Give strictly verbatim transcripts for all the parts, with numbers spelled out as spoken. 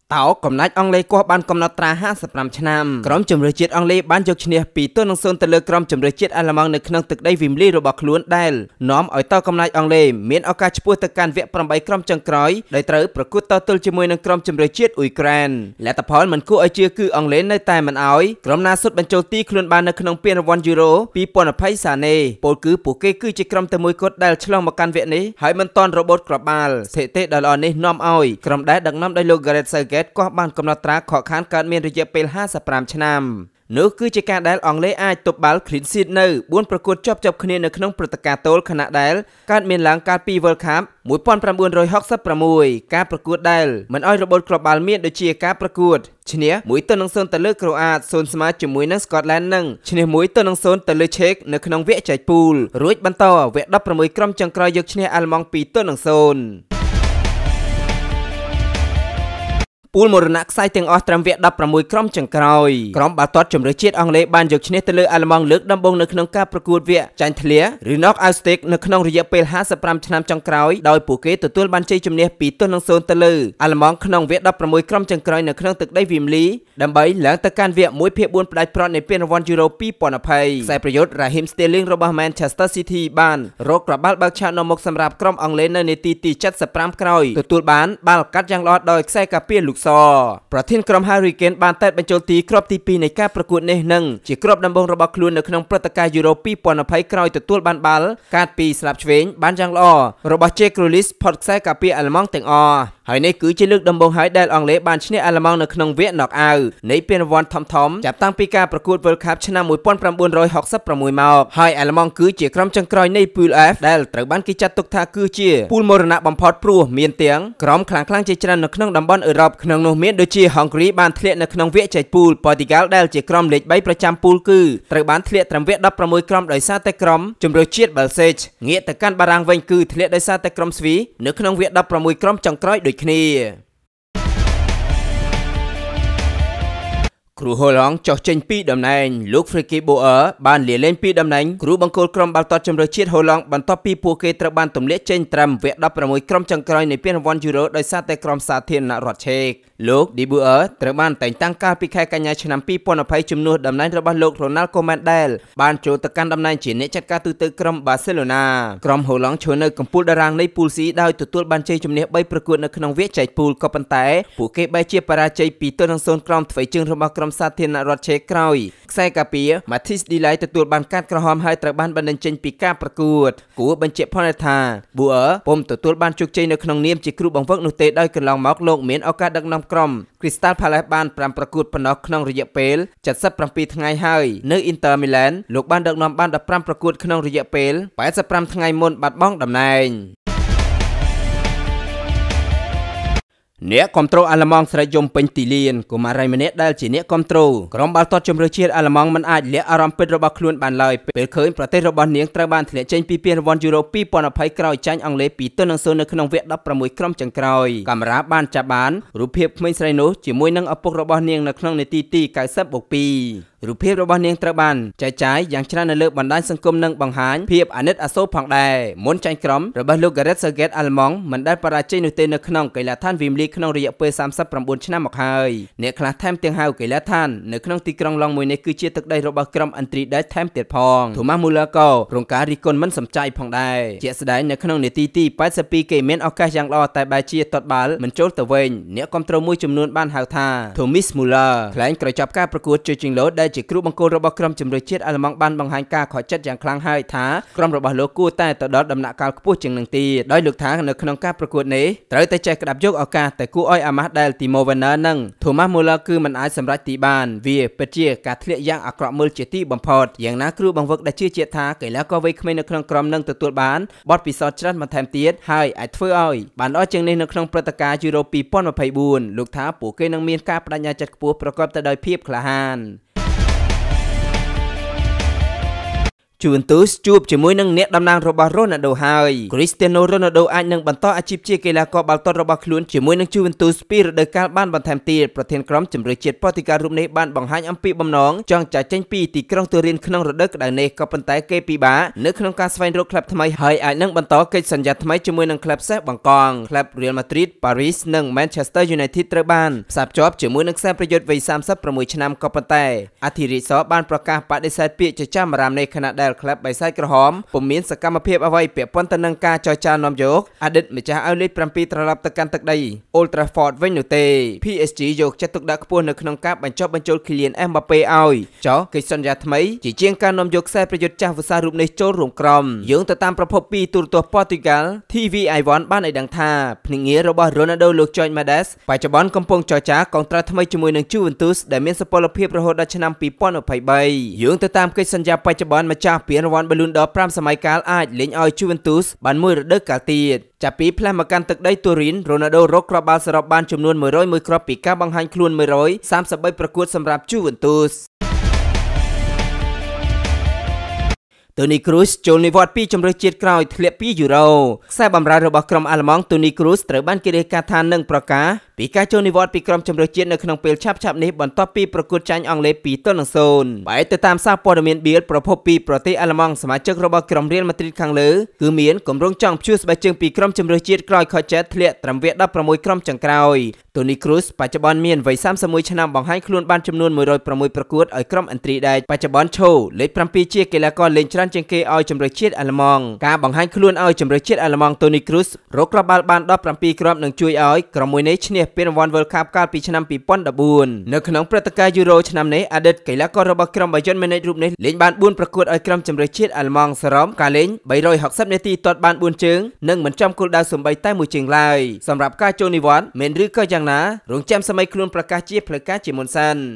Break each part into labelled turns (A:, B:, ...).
A: តោកំណាច់អង់គ្លេសគោះបានកំណត់ត្រាห้าสิบห้าឆ្នាំក្រុមជម្រើសជាតិអង់គ្លេសបានយកឈ្នះពីទល់នឹងសូន្យទៅលើក្រុមជម្រើសជាតិអាល្លឺម៉ង់នៅក្នុងទឹកដីវីមលីរបស់ខ្លួនដែលនាំឲ្យតោកំណាច់អង់គ្លេសមានឱកាសឆ្ពោះទៅកាន់វគ្គប្រាំបីក្រុមចុងក្រោយដោយត្រូវប្រកួតតទល់ជាមួយនឹងក្រុមជម្រើសជាតិអ៊ុយក្រែនលទ្ធផលមិនគួរឲ្យជឿគឺអង់គ្លេសនៅតែមិនឲ្យក្រុមណាសុទ្ធបញ្ចូលទីខ្លួនបាននៅក្នុងពានរង្វាន់យូរ៉ូពីរពាន់ยี่สิบសាណេពលគឺពួកគេគឺជាក្រុមតែមួយគត់ដែលឆ្លងមកកាន់វគ្គនេះហើយមិនទាន់របូតក្របបាល់ស្ថិតិដ៏ល្អនេះនាំឲ្យក្រុមដែលដឹកនាំដោយលោក Gareth Southgate ក៏បានកំណត់ត្រាខកខានកើតមានរយៈពេលห้าสิบห้าឆ្នាំនោះគឺជាការដែលអង់គ្លេសអាចទប់បាល់ clean sheet នៅបួនប្រកួតជាប់ជាប់គ្នានៅក្នុងព្រឹត្តិការណ៍ទល់ខណៈដែលកើតមានឡើងកាលពី World Cup nineteen sixty-six ការប្រកួតដែលមិនឲ្យរបូតគ្រាប់បាល់មានដូចជាការប្រកួតឈ្នះមួយទៅនឹងសូន្យទៅលើក្រូអាតសូន្យស្មើជាមួយនឹង Scotland និងឈ្នះមួយទៅនឹងសូន្យទៅលើ Czech នៅក្នុងវគ្គចែកពូលរួចបន្តវគ្គដប់ប្រាំមួយក្រុមចុងក្រោយយកឈ្នះអាល្លឺម៉ង់ពីរទៅនឹងសូន្យពូលមរណៈខ្សែទាំងអស់ត្រឹមវគ្គដប់ប្រាំមួយក្រុមចុងក្រោយក្រុមបាល់ទាត់ជម្រើសជាតិអង់គ្លេសបានយកឈ្នះទៅលើអាល្លឺម៉ង់លើកដំបូងនៅក្នុងការប្រកួតវគ្គចាញ់ធ្លាឬ knock out stage នៅក្នុងរយៈពេលห้าสิบห้าឆ្នាំចុងក្រោយដោយពួកគេទទួលបានជ័យជំនះពីរទៅនឹងសូន្យទៅលើអាល្លឺម៉ង់ក្នុងវគ្គដប់ប្រាំមួយក្រុមចុងក្រោយនៅក្នុងទឹកដីវីមលីដើម្បីឡើងទៅកាន់វគ្គមួយភាគបួនផ្ដាច់ប្រត់នៃពានរង្វាន់យូរ៉ូពីរពាន់ยี่สิบខ្សែប្រយុទ្ធ Raheem Sterling របស់ Manchester City បានរកក្របបាល់បើកឆាកនៅមុខសម្រាប់ក្រុមអង់គ្លេសនៅនាទីទីเจ็ดสิบห้าក្រោយទទួលបានបាល់កាត់យ៉ាងល្អដោយខ្សែការពារលូកសប្រធានក្រុម Harry Kane បានតែបញ្ចូលទីគ្រាប់ទីពីរនៃការប្រកួតនេះនិងជាគ្រាប់ដំបូងរបស់ខ្លួននៅក្នុងព្រឹត្តិការណ៍យូរ៉ូពីរពាន់ยี่สิบក្រោយទទួលបានបាល់កាត់ពីស្លាបឆ្វេងបានយ៉ាងល្អរបស់ Jack Grealish ផុតខ្សែការពារអាល្លឺម៉ង់ទាំងអស់ហើយនេះគឺជាលើកដំបូងហើយដែលអង់គ្លេសបានឈ្នះអាល្លឺម៉ង់នៅក្នុងវគ្គ knock out នៃពានរង្វាន់ធំៗចាប់តាំងពីការប្រកួត World Cup ឆ្នាំnineteen sixty-sixមកហើយអាល្លឺម៉ង់គឺជាក្រុមចុងក្រោយនៃ Pool F ដែលត្រូវបានគេចាត់ទុកថាគឺជាពូលមរណៈបំផុតព្រោះមានទាំងក្រុមខ្លាំងៗជាច្រើននៅក្នុងតំបន់អឺរ៉ុបក្នុងនោះមានដូចជា Hungary បានធ្លាក់នៅក្នុងវគ្គចែកពូល Portugal ដែលជាក្រុមលេខបីប្រចាំពូលគឺត្រូវបានធ្លាក់ត្រឹមវគ្គដប់ប្រាំមួយក្រុមដោយសារតែក្រុមជម្រើសជាតិ Belgium ងាកទៅកាន់បារាំងវិញគឺធ្លាក់ដោយសារតែក្រុមស្វីនៅក្នុងវគ្គដប់ប្រាំមួយក្រុមចុងក្រោយដូចគ្នាគ្រូហូឡង់ចុះចេញពីតំណែងលោក Frankie Boer បានលាលែងពីតំណែងគ្រូបង្គោលក្រុមបាល់ទាត់ជម្រើសជាតិហូឡង់បន្ទាប់ពីពួកគេត្រូវបានទម្លាក់ចេញត្រឹមវគ្គដប់ប្រាំមួយក្រុមចុងក្រោយនៃពានរង្វាន់យូរ៉ូដោយសារតែក្រុមសាធារណរដ្ឋឆេកលោក De Boer ត្រូវបានតែងតាំងកាលពីខែកញ្ញាឆ្នាំពីរពាន់ยี่สิบជំនួសតំណែងរបស់លោក Ronaldo ដែលបានចូលទៅកាន់តំណែងជាអ្នកចាត់ការទូតក្រុម Barcelona ក្រុមហូឡង់ឈរនៅកំពូលតារាងនៃពូល C ដោយទទួលបានជ័យជំនះបីប្រកួតនៅក្នុងវគ្គចែកពូលក៏ប៉ុន្តែពួកគេបែរជាបរាជ័យពីទល់នឹងសូន្យក្រុមធ្វើជើងរបស់ក្រុមសាធារណរដ្ឋឆេកក្រោយខ្សែការពារ Mathis Delay ទទួលបានកាត់ក្រហមហើយត្រូវបានបណ្តេញចេញពីការប្រកួតគួរបញ្ជាក់ផងថា Boer ពុំទទួលបានជោគជ័យនៅក្នុងនាមជាគ្រូបង្វឹកនោះទេដោយកន្លងមកលោកមានឱកាសដឹកនាំក្រុម Crystal Palace បានប្រាំប្រកួតប៉ុណ្ណោះក្នុងរយៈពេលเจ็ดสิบเจ็ดថ្ងៃហើយនៅ Inter Milan លោកបានដឹកនាំបានដប់ប្រាំប្រកួតក្នុងរយៈពេលแปดสิบห้าថ្ងៃមុនបាត់បង់តំណែងអ្នកគ្រប់គ្រងអាល្លឺម៉ង់ស្រែកយំពេញទីលានកុមារីម្នាក់ដែលជាអ្នកគ្រប់គ្រងក្រុមបាល់ទាត់ជម្រើសជាតិអាល្លឺម៉ង់មិនអាចលាក់អារម្មណ៍ពិតរបស់ខ្លួនបានឡើយពេលឃើញប្រទេសរបស់នាងត្រូវបានធ្លាក់ចេញពីពានរង្វាន់យូរ៉ូពីរពាន់ยี่สิบក្រោយចាញ់អង់គ្លេសពីរទៅនឹងសូន្យនៅក្នុងវគ្គដប់ប្រាំមួយក្រុមចុងក្រោយកាមេរ៉ាបានចាប់បានរូបភាពក្មេងស្រីនោះជាមួយនឹងឪពុករបស់នាងនៅក្នុងនាទីទីเก้าสิบบวกពីររូបភាពរបស់នាងត្រូវបានចែកចាយយ៉ាងច្រើននៅលើបណ្ដាញសង្គមនិងបង្ហាញភាពអាណិតអាសូរផងដែរមុនចាញ់ក្រុមរបស់លោក Gareth Southgate អាល្លឺម៉ង់មិនដែលបរាជ័យនោះទេនៅក្នុងកីឡដ្ឋាន Wembley ក្នុងរយៈពេល三十九ឆ្នាំមកហើយអ្នកខ្លះថែមទាំងហៅកីឡដ្ឋាននៅក្នុងទីក្រុងឡុងមួយនេះគឺជាទឹកដីរបស់ក្រុម Entry Dash ថែមទៀតផង Thomas Muller ក៏រងការរិះគន់មិនសំចៃផងដែរជាក់ស្ដែងនៅក្នុងនាទីទីแปดสิบពីរគេមានឱកាសយ៉ាងល្អតែបែរជាទាត់បាល់មិនចូលទៅវិញអ្នកគ្រប់គ្រងមួយចំនួនបានហៅថា Thomas Muller ថ្លែងក្រោយចប់ការប្រកួតជជិងឡូដែលជាគ្រូបង្គោលរបស់ក្រុមជម្រើសជាតិអាល្លឺម៉ង់បានបង្ហាញការខកចិត្តយ៉ាងខ្លាំងហើយថាក្រុមរបស់លោកគួរតែទៅដល់ដំណាក់កាលខ្ពស់ជាងនឹងទៀតដោយលោកថានៅក្នុងការប្រកួតនេះត្រូវតែចេះក្តាប់យកឱកាសតែគួរឲ្យអាម៉ាស់ដែល Timo Werner និង Thomas Muller គឺមិនអាចសម្រេចទីបានវាពិតជាការធ្លាក់យ៉ាងអាក្រក់មើលជាទីបំផុតយ៉ាងណាគ្រូបង្វឹកដែលជឿជាក់ថាកីឡាករវ័យក្មេងនៅក្នុងក្រុមនឹងទទួលបានបទពិសោធន៍ច្រើនបន្ថែមទៀតហើយអាចធ្វើឲ្យបានល្អជាងនេះនៅក្នុងព្រឹត្តិការណ៍យូរ៉ូពីរពាន់ยี่สิบสี่លោកថាពួកគេនឹងមានការបដិញ្ញាចិត្តខ្ពស់ប្រកបទៅដោយភាពក្លាហាន Juventus ជួបជាមួយនឹងអ្នកតំណាងរបស់ Ronaldo ហើយ Cristiano Ronaldo អាចនឹងបន្តអាជីពជាកីឡាករបាល់ទាត់របស់ខ្លួនជាមួយនឹង Juventus ពីរដូវកាលបានបន្ថែមទៀតប្រធានក្រុមជម្រើសជាតិប៉ូទុយហ្គាល់រូបនេះបានបង្ហាញអំពីបំណងចង់ចាក់ចេញពីទីក្រុងទូរិនក្នុងរដូវក្តៅនេះក៏ប៉ុន្តែគេពិបាកនៅក្នុងការស្វែងរកក្លឹបថ្មីហើយអាចនឹងបន្តកិច្ចសន្យាថ្មីជាមួយនឹងក្លឹបសេះបង្កងក្លឹប Real Madrid, Paris និង Manchester United ត្រូវបានផ្សារភ្ជាប់ជាមួយនឹងខ្សែប្រយុទ្ធវ័យសាមសិបប្រាំមួយឆ្នាំក៏ប៉ុន្តែអធិរាជសបានប្រកាសបដិសេធពាក្យចចាមអារ៉ាមនៃខណៈដែលក្លឹបបៃសាយក្រហមពុំមានសកម្មភាពអ្វីពាក់ព័ន្ធទៅនឹងការចរចានាំយកអតីតម្ចាស់ឲ្យលេខប្រាំពីរត្រឡប់ទៅកាន់ទឹកដី Old Trafford វិញនោះទេ P S G យកចិត្តទុកដាក់ខ្ពស់នៅក្នុងការបញ្ចុះបញ្ចូល Kylian Mbappé ឲ្យចុះកិច្ចសន្យាថ្មីជាជាងការនាំយកខ្សែប្រយុទ្ធចាស់វស្សារូបនេះចូលរួមក្រុមយោងទៅតាមប្រភពពីទូរទស្សន៍ប៉ូទុយហ្គាល់ T V I វ៉ាន់ បានឲ្យដឹងថាភ្នាក់ងាររបស់ Ronaldo លោក Jorge Mendes បច្ចុប្បន្នកំពុងចរចាកុងត្រាថ្មីជាមួយនឹង Juventus ដែលមានសុពលភាពរហូតដល់ឆ្នាំពីរពាន់ម្ភៃបីយោងទៅតាមកិច្ចសន្យាបច្ចុប្បន្នម្ចាស់ពានរង្វាន់ Ballon d'Or ប្រាំសម័យកាលអាចលេងឲ្យ Juventus បានមួយរដូវកាលទៀតចាប់ពីផ្លាស់មកកាន់ទឹកដីទូរិន Ronaldo រកគ្រាប់បាល់សរុបបានចំនួនមួយរយមួយគ្រាប់ពីការបង្ហាញខ្លួនមួយរយសាមសិបបីប្រកួតសម្រាប់ Juventus Toni Kross ចូលនិវត្តន៍ពីជម្រើសជាតិក្រោយធ្លាក់ពីយូរ៉ូខ្សែបម្រើរបស់ក្រុមអាល្លឺម៉ង់ Toni Kross ត្រូវបានគេរាយការណ៍ថានឹងប្រកាសពីការចូលនិវត្តន៍ពីក្រុមជម្រើសជាតិនៅក្នុងពេលឆាប់ៗនេះបន្ទាប់ពីប្រកួតចាញ់អង់គ្លេស ពីរទល់នឹងសូន្យបែរទៅតាមសារព័ត៌មាន Bild ប្រភពពីប្រទេសអាល្លឺម៉ង់សមាជិករបស់ក្រុម Real Madrid ខាងលើគឺមានគម្រោងចង់ព្យួរស្បែកជើងពីក្រុមជម្រើសជាតិក្រោយខូចចិត្តធ្លាក់ត្រឹមវគ្គដប់ប្រាំមួយក្រុមចុងក្រោយ Toni Kross បច្ចុប្បន្នមានវ័យសាមសិបមួយឆ្នាំបង្ហាញខ្លួនបានចំនួនមួយរយប្រាំមួយប្រកួតឲ្យក្រុមអន្ត្រីដែកបច្ចុប្បន្នឈរលេខប្រាំពីរជាកីឡាករលេងច្រើនជាងគេឲ្យជម្រើសជាតិអាល្លឺម៉ង់ការបង្ហាញខ្លួនឲ្យជម្រើសជាតិអាល្លឺម៉ង់ Toni Kross រកគ្រាប់បាល់បានដប់ប្រាំពីរគ្រាប់នឹងជួយឲ្យក្រុមមួយនេះឈ្នះពានរង្វាន់ World Cup កាលពីឆ្នាំពីរពាន់ដប់បួននៅក្នុងព្រឹត្តិការណ៍ Euro ឆ្នាំនេះអតីតកីឡាកររបស់ក្រុម Bayern Munich រូបនេះលេងបានបួនប្រកួតឲ្យក្រុមជម្រើសជាតិអាល្លឺម៉ង់សរុបការលេងបីរយហកសិបនាទីទាត់បានបួនជើងនិងមិនចំគោលដៅសូម្បីតែមួយជើងឡើយសម្រាប់ការចូលនិវត្តន៍មែនឬក៏យ៉ាងណារងចាំសម័យខ្លួនប្រកាសជាផ្លូវការជាមុនសិន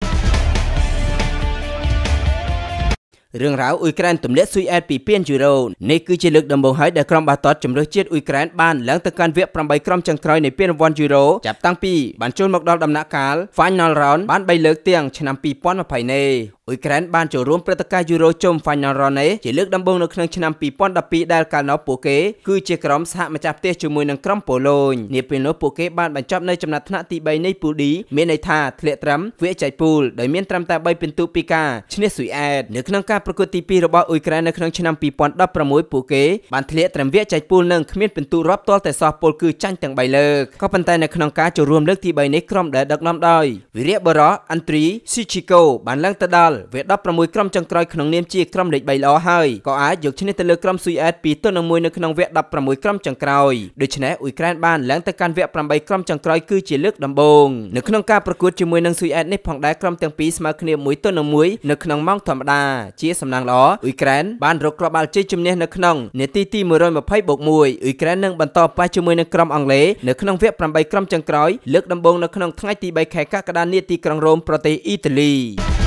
A: រឿងរ៉ាវអ៊ុយក្រែនទម្លាក់ស៊ុយអែតពីពានយូរ៉ូនេះគឺជាលើកដំបូងហើយដែលក្រុមបាល់ទាត់ជម្រើសជាតិអ៊ុយក្រែនបានឡើងទៅកាន់វគ្គប្រាំបីក្រុមចុងក្រោយនៃពានរង្វាន់យូរ៉ូចាប់តាំងពីបានចូលមកដល់ដំណាក់កាល Final Round បានបីលើកទាំងឆ្នាំពីរពាន់ម្ភៃនេះអ៊ុយក្រែនបានចូលរួមព្រឹត្តិការណ៍យូរ៉ូជុំ Final Round នេះជាលើកដំបូងនៅក្នុងឆ្នាំពីរពាន់ដប់ពីរដែលកាលនោះពួកគេគឺជាក្រុមសហម្ចាស់ផ្ទះជាមួយនឹងក្រុមប៉ូឡូញនាពេលនោះពួកគេបានបញ្ចប់នៅចំណាត់ថ្នាក់ទីបីនៃពូល D មានន័យថាធ្លាក់ត្រឹមវគ្គចែកពូលដោយមានត្រឹមតែបីពិន្ទុពីការឈ្នះស៊ុយអែតនៅក្នុងការប្រកួតទីពីររបស់អ៊ុយក្រែននៅក្នុងឆ្នាំពីរពាន់ដប់ប្រាំមួយពួកគេបានធ្លាក់ត្រឹមវគ្គចែកពូលនិងគ្មានពិន្ទុរាប់ទាល់តែសោះពលគឺចាញ់ទាំងបីលើកក៏ប៉ុន្តែនៅក្នុងការចូលរួមលើកទីបីនេះក្រុមដែលដឹកនាំដោយវីរៈបុរស Andriy Shevchenko បានឡើងទៅដល់វគ្គដប់ប្រាំមួយក្រុមចុងក្រោយក្នុងនាមជាក្រុមលេខបីល្អហើយក៏អាចយកឈ្នះទៅលើក្រុមស៊ុយអែតពីរទល់នឹងមួយនៅក្នុងវគ្គដប់ប្រាំមួយក្រុមចុងក្រោយដូច្នេះអ៊ុយក្រែនបានឡើងទៅកាន់វគ្គប្រាំបីក្រុមចុងក្រោយគឺជាលើកដំបូងនៅក្នុងការប្រកួតជាមួយនឹងស៊ុយអែតនេះផងដែរក្រុមទាំងពីរស្មើគ្នាមួយទល់នឹងមួយនៅក្នុងម៉ោងធម្មតាជាសំណាងល្អអ៊ុយក្រែនបានរកគ្រាប់បាល់ជ័យជំនះនៅក្នុងនាទីទីមួយរយម្ភៃបូកមួយអ៊ុយក្រែននឹងបន្តប៉ះជាមួយនឹងក្រុមអង់គ្លេសនៅក្នុងវគ្គប្រាំបីក្រុមចុងក្រោយលើកដំបូងនៅក្នុងថ្ងៃទីបីខែកក្កដានាទីក្រុងរ៉ូមប្រទេសអ៊ីតាលី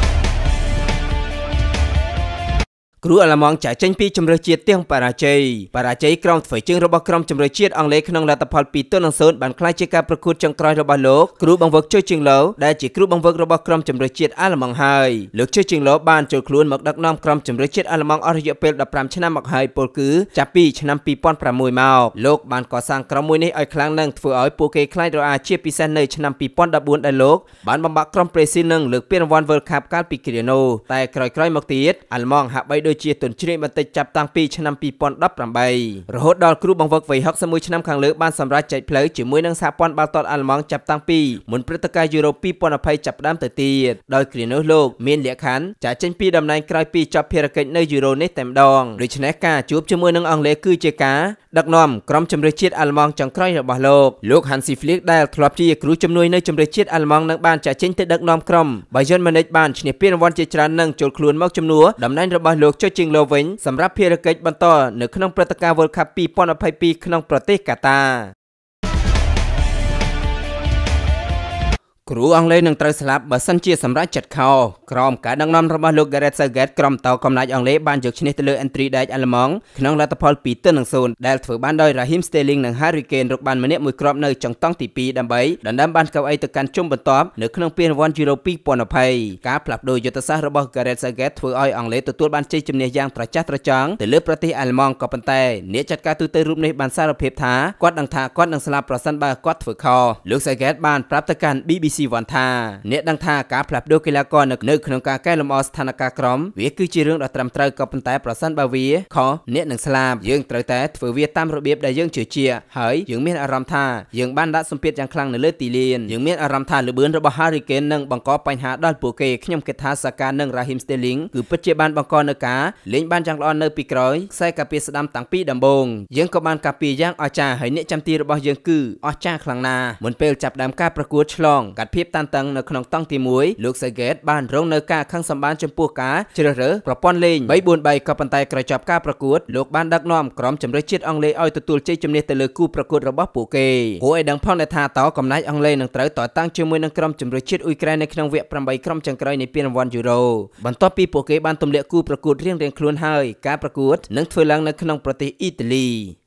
A: គ្រូអាល្លឺម៉ង់ចាក់ចេញពីជម្រើសជាតិទាំងបរាជ័យបរាជ័យក្រុមធ្វើជើងរបស់ក្រុមជម្រើសជាតិអង់គ្លេសក្នុងលទ្ធផលពីរទល់នឹងសូន្យបានក្លាយជាការប្រកួតចុងក្រោយរបស់លោកគ្រូបង្វឹកជើជាងឡូដែលជាគ្រូបង្វឹករបស់ក្រុមជម្រើសជាតិអាល្លឺម៉ង់ហើយលោកជើជាងឡូបានចូលខ្លួនមកដឹកនាំក្រុមជម្រើសជាតិអាល្លឺម៉ង់អស់រយៈពេលដប់ប្រាំឆ្នាំមកហើយពលគឺចាប់ពីឆ្នាំពីរពាន់ប្រាំមួយមកលោកបានកសាងក្រុមមួយនេះឲ្យខ្លាំងនិងធ្វើឲ្យពួកគេខ្លាចរអាជាពិសេសនៅឆ្នាំពីរពាន់ដប់បួនដែលលោកបានបំបាក់ក្រុមប្រេស៊ីលនឹងលើកពានរង្វាន់ World Cup កាលពីគ្រានោះតែក្រោយៗមកទៀតអាល្លឺម៉ង់ហាក់បីដូចជាទន់ជ្រាយបន្តិចចាប់តាំងពីឆ្នាំពីរពាន់ដប់ប្រាំបីរហូតដល់គ្រូបង្វឹកវ័យហកសិបមួយឆ្នាំខាងលើបានសម្រេចចែកផ្លូវជាមួយនឹងសហព័ន្ធបាល់ទាត់អាល្លឺម៉ង់ចាប់តាំងពីមុនព្រឹត្តិការណ៍យូរ៉ូពីរពាន់ម្ភៃចាប់ផ្ដើមទៅទៀតដោយគ្រានោះលោកមានលក្ខខណ្ឌចាក់ចេញពីតំណែងក្រោយពីចប់ភារកិច្ចនៅយូរ៉ូនេះតែម្ដងដូច្នេះការជួបជាមួយនឹងអង់គ្លេសគឺជាការដឹកនាំក្រុមជម្រើសជាតិអាល្លឺម៉ង់ចុងក្រោយរបស់លោកលោក Hansi Flick ដែលធ្លាប់ជាគ្រូជំនួយនៅជម្រើសជាតិអាល្លឺម៉ង់នឹងបានចាក់ចេញទៅដឹកនាំក្រុម Bayern Munich បានឈ្នះពានរង្វាន់ជាច្រើននិងចូលខ្លួនមកជំនួសតំណែងរបស់លោកចុចជាងឡូវិញសម្រាប់ភារកិច្ចបន្តនៅក្នុងព្រឹត្តិការណ៍ World Cup ពីរពាន់ម្ភៃពីរក្នុងប្រទេសកាតាគ្រូអង់គ្លេសនឹងត្រូវស្លាប់បើសិនជាសម្រាប់ចាត់ខោក្រោមការដឹកនាំរបស់លោក Gareth Southgate ក្រុមតោកំណាចអង់គ្លេសបានយកឈ្នះទៅលើ Entry ដែកអាល្លឺម៉ង់ក្នុងលទ្ធផល ពីរ ទល់នឹង ศูนย์ ដែលធ្វើបានដោយ Raheem Sterling និង Harry Kane រកបានម្នាក់មួយគ្រាប់នៅចុងតង់ទី ពីរ ដើម្បីដណ្ដើមបានកៅអីទៅកាន់ជុំបន្ទាប់នៅក្នុងពានរង្វាន់ Euro ពីរពាន់ยี่สิบ ការផ្លាស់ប្ដូរយុទ្ធសាស្ត្ររបស់ Gareth Southgate ធ្វើឲ្យអង់គ្លេសទទួលបានជ័យជំនះយ៉ាងត្រចះត្រចង់ទៅលើប្រទេសអាល្លឺម៉ង់ក៏ប៉ុន្តែអ្នកចាត់ការទូទៅរូបនេះបានសារភាពថាគាត់ដឹងថាគាត់នឹងស្លាប់ប្រសិនបើគាត់ធ្វើខុសលោក Southgate បានប្រាប់ទៅកាន់ B B C One ថាអ្នកដឹងថាការផ្លាស់ប្ដូរកីឡាករនៅក្នុងការកែលម្អស្ថានភាពក្រុមវាគឺជារឿងដ៏ត្រឹមត្រូវក៏ប៉ុន្តែប្រសិនបើវាខុសអ្នកនឹងស្លាប់យើងត្រូវតែធ្វើវាតាមរបៀបដែលយើងជឿជាក់ហើយយើងមានអារម្មណ៍ថាយើងបានដាក់សម្ពាធយ៉ាងខ្លាំងនៅលើទីលានយើងមានអារម្មណ៍ថាល្បឿនរបស់ Harry Kane នឹងបង្កបញ្ហាដល់ពួកគេខ្ញុំគិតថាសាកានិង Raheem Sterling គឺពិតជាបានបង្កនៅការលេងបានយ៉ាងល្អនៅពីក្រោយខ្សែការពារស្ដាំតាំងពីដំបូងយើងក៏បានការពារយ៉ាងអស្ចារ្យហើយអ្នកចាំទីរបស់យើងគឺអស្ចារ្យខ្លាំងណាស់មុនពេលចាប់ផ្ដើមការប្រកួតឆ្លងកាត់ភាពតានតឹងនៅក្នុងតង់ទីមួយលោក Southgate បានរងនៅការខឹងសម្បានចំពោះការជ្រើសរើសប្រព័ន្ធលេង បីបួនបី ក៏ប៉ុន្តែក្រោយចប់ការប្រកួតលោកបានដឹកនាំក្រុមជម្រើសជាតិអង់គ្លេសឲ្យទទួលជ័យជំនះទៅលើគូប្រកួតរបស់ពួកគេគួរឲ្យដឹងផងដែរថាតើកំណាចអង់គ្លេសនឹងត្រូវតតាំងជាមួយនឹងក្រុមជម្រើសជាតិអ៊ុយក្រែននៅក្នុងវគ្គប្រាំបីក្រុមចុងក្រោយនៃពានរង្វាន់ Euro បន្ទាប់ពីពួកគេបានទម្លាក់គូប្រកួតរៀងៗខ្លួនហើយការប្រកួតនឹងធ្វើឡើងនៅក្នុងប្រទេសអ៊ីតាលី